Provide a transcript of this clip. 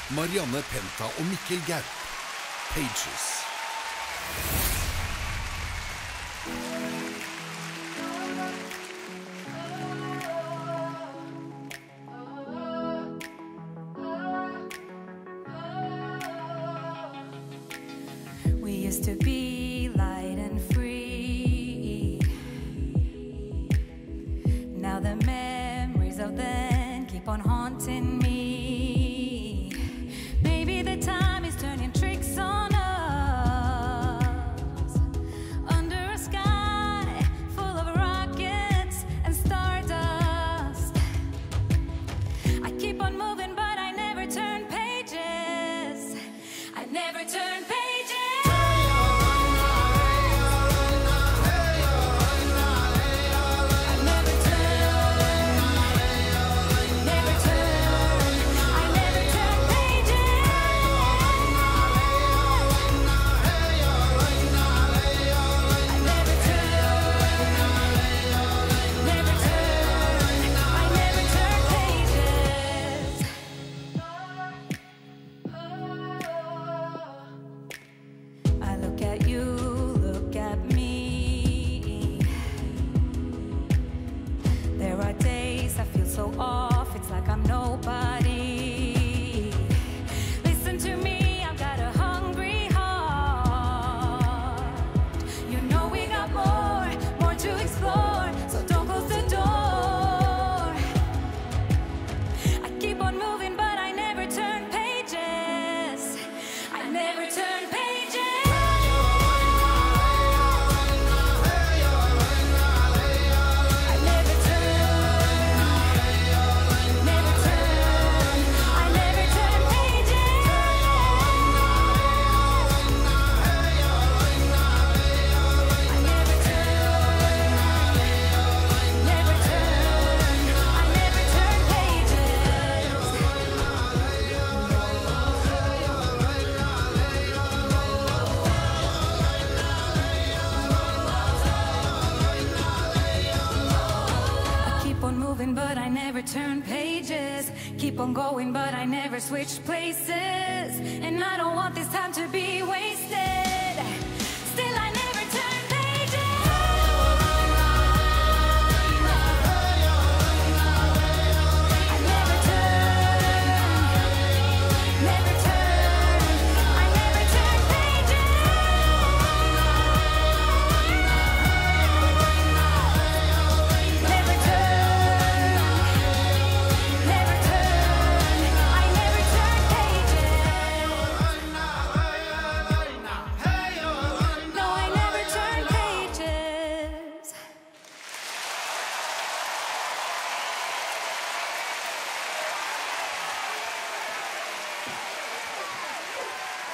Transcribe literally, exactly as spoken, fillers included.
Marianne Pentha Mikkel Gaup, Pages. We used to be light and free. Now the memories of then keep on haunting me. Maybe the time is turning tricks on us. Under a sky full of rockets and stardust. I keep on moving, but I never turn pages. I never turn pages. So off, it's like I'm nobody. Listen to me, I've got a hungry heart. You know we got more, more to explore, so don't close the door. I keep on moving, but I never turn pages. I never turn pages. But I never turn pages. Keep on going, but I never switch places. And I don't want this time to be wasted.